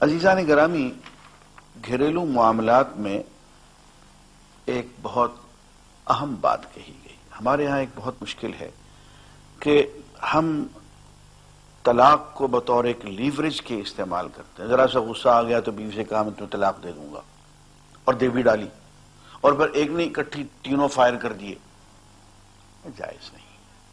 عزیزان گرامی، گھریلو معاملات میں ایک بہت اہم بات کہی گئی. ہمارے ہاں ایک بہت مشکل ہے کہ ہم طلاق کو بطور ایک لیوریج کے استعمال کرتے ہیں. ذرا سا غصہ آ گیا تو بیوی سے کہا میں تمہیں طلاق دے دوں گا، اور دے بھی ڈالی، اور پھر ایک نہیں اکٹھی تینوں فائر کر دیے. جائز نہیں.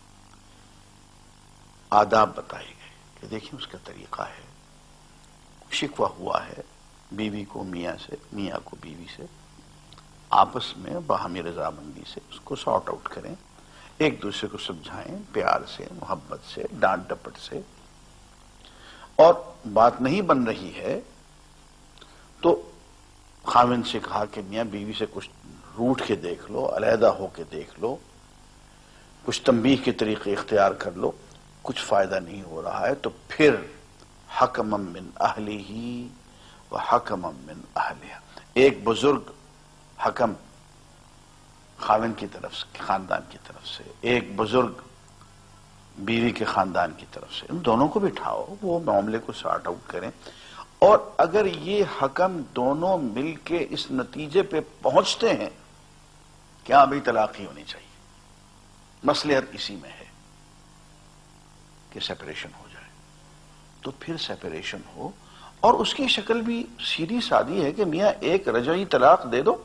آداب بتائے گئے کہ دیکھیں اس کا طریقہ ہے. شکوہ ہوا ہے بیوی کو میاں سے، میاں کو بیوی سے، آپس میں باہمی رضامندی سے اس کو سارٹ آؤٹ کریں، ایک دوسرے کو سمجھائیں، پیار سے، محبت سے، ڈانٹ ڈپٹ سے. اور بات نہیں بن رہی ہے تو خاوند سے کہا کہ میاں بیوی سے کچھ روٹھ کے دیکھ لو، علیحدہ ہو کے دیکھ لو، کچھ تنبیہ کے طریقے اختیار کر لو. کچھ فائدہ نہیں ہو رہا ہے تو پھر حکما من اہلہ و حکما من اہلہا، ایک بزرگ حکم خاوند کی طرف سے، خاندان کی طرف سے، ایک بزرگ بیوی کے خاندان کی طرف سے، ان دونوں کو بٹھاؤ، وہ معاملے کو سارٹ آؤٹ کریں. اور اگر یہ حکم دونوں مل کے اس نتیجے پہ پہنچتے ہیں کہ ہاں بھئی طلاق ہی ہونی چاہیے، مصلحت اسی میں ہے کہ سیپریشن ہو جائے، تو پھر سیپریشن ہو. اور اس کی شکل بھی سیدھی سادی ہے کہ میاں ایک رجعی طلاق دے دو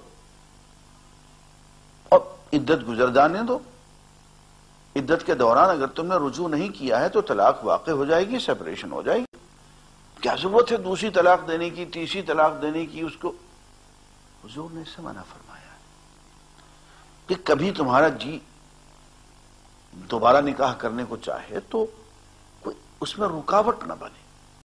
اور عدت گزر جانے دو. عدت کے دوران اگر تم نے رجوع نہیں کیا ہے تو طلاق واقع ہو جائے گی، سیپریشن ہو جائے گی. کیا ضرورت ہے دوسری طلاق دینے کی، تیسری طلاق دینے کی؟ اس کو حضور نے اس سے منع فرمایا کہ کبھی تمہارا جی دوبارہ نکاح کرنے کو چاہے تو کوئی اس میں رکاوٹ نہ بنے.